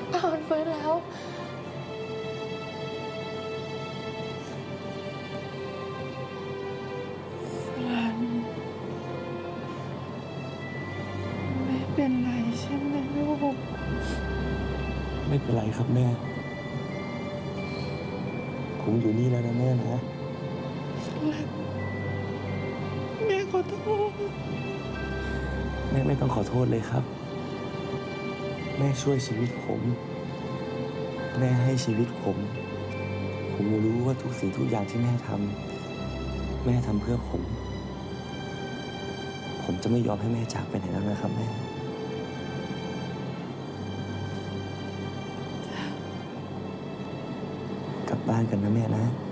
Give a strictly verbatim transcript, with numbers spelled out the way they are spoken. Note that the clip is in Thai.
ป้ามันฟื้นแล้วรันไม่เป็นไรใช่ไหมลูกไม่เป็นไรครับแม่ผมอยู่นี่แล้วนะแม่นะแม่ขอโทษแม่ไม่ต้องขอโทษเลยครับแม่ช่วยชีวิตผมแม่ให้ชีวิตผมผมรู้ว่าทุกสิ่งทุกอย่างที่แม่ทำแม่ทำเพื่อผมผมจะไม่ยอมให้แม่จากไปไหนแล้วนะครับแม่กลับบ้านกันนะแม่นะ